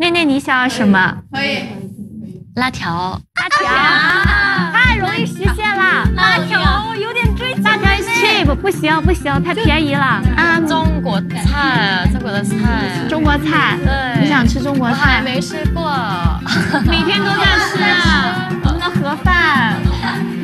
念念，你想要什么？ 可以。 辣条， 太容易实现了。 辣条有点追求。辣条 is cheap， 不行不行，太便宜了。 中国菜，中国的菜。 中国菜， 对， 你想吃中国菜？ 我还没吃过， 每天都在吃。我们的盒饭。